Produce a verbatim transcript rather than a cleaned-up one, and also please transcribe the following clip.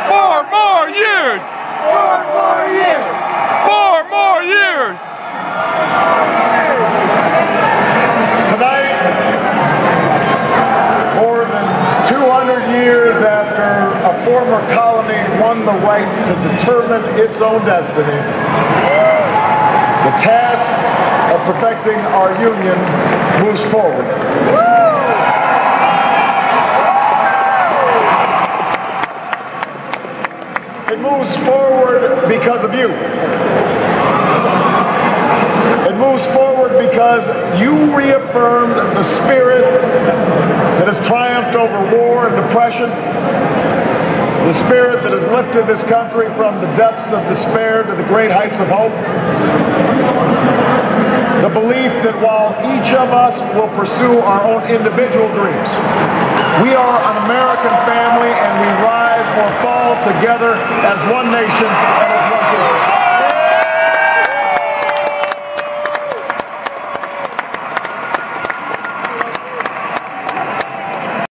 Four more years! Four more years! Four more years! Tonight, more than two hundred years after a former colony won the right to determine its own destiny, the task of perfecting our union moves forward. It moves forward because of you. It moves forward because you reaffirmed the spirit that has triumphed over war and depression, the spirit that has lifted this country from the depths of despair to the great heights of hope, the belief that while each of us will pursue our own individual dreams, we are an American family and we rise or fall together as one nation and as one people.